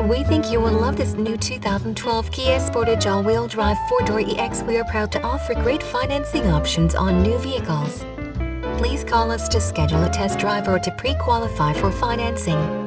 We think you will love this new 2012 Kia Sportage all-wheel drive 4-door EX. We are proud to offer great financing options on new vehicles. Please call us to schedule a test drive or to pre-qualify for financing.